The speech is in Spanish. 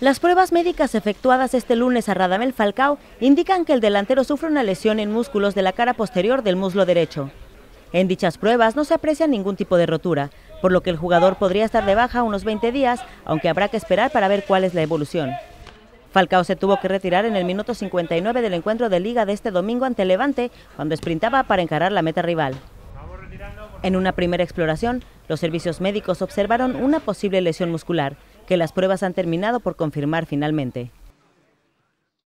Las pruebas médicas efectuadas este lunes a Radamel Falcao indican que el delantero sufre una lesión en músculos de la cara posterior del muslo derecho. En dichas pruebas no se aprecia ningún tipo de rotura, por lo que el jugador podría estar de baja unos 20 días, aunque habrá que esperar para ver cuál es la evolución. Falcao se tuvo que retirar en el minuto 59 del encuentro de Liga de este domingo ante Levante, cuando sprintaba para encarar la meta rival. En una primera exploración, los servicios médicos observaron una posible lesión muscular, que las pruebas han terminado por confirmar finalmente.